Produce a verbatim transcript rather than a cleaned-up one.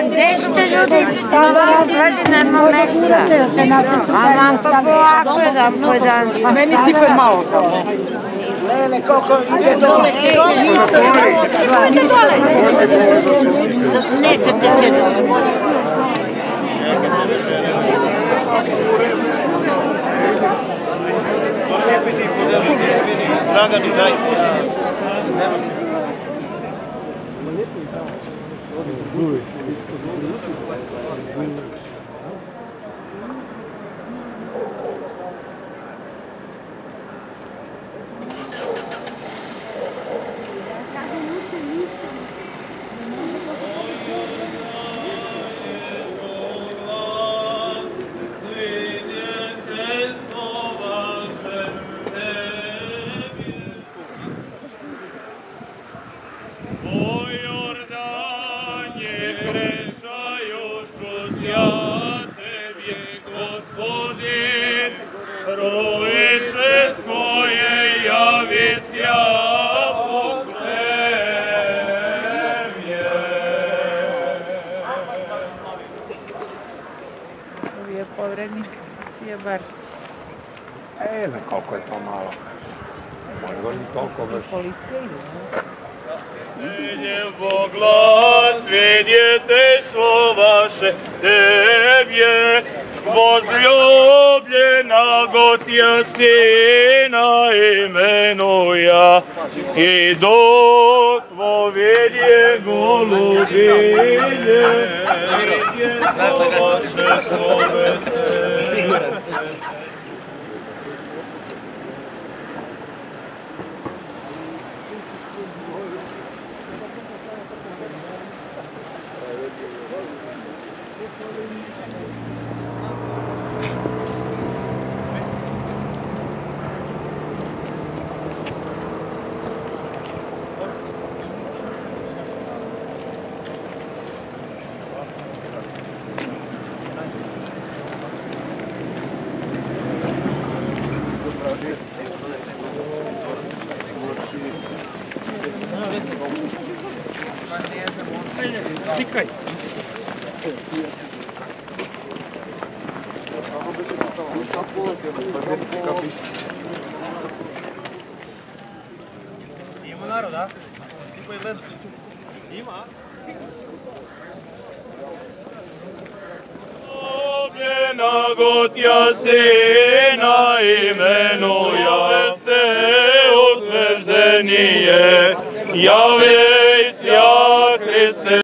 gdje ste ljudi? Radi nema mesta. A nam pa polako jedan po jedan. A meni sipe malo samo. Lele, koliko ide dole. Idete dole. Nećete će dole. Dragani, dajte. Povrednik je Barc. E, ne, koliko je to malo. Možda ni toliko vrši. Policija ide, ne? Svedje Bogla, svedjetejstvo vaše, Tebje, возлюблена Готья Сына именуя, и до Твоедje голубине, средство ваше словесе. Čekaj. Ima naroda? Ti koji gledaju? Ima? Obljena Готья Sina imenuja se utvrđenije, javej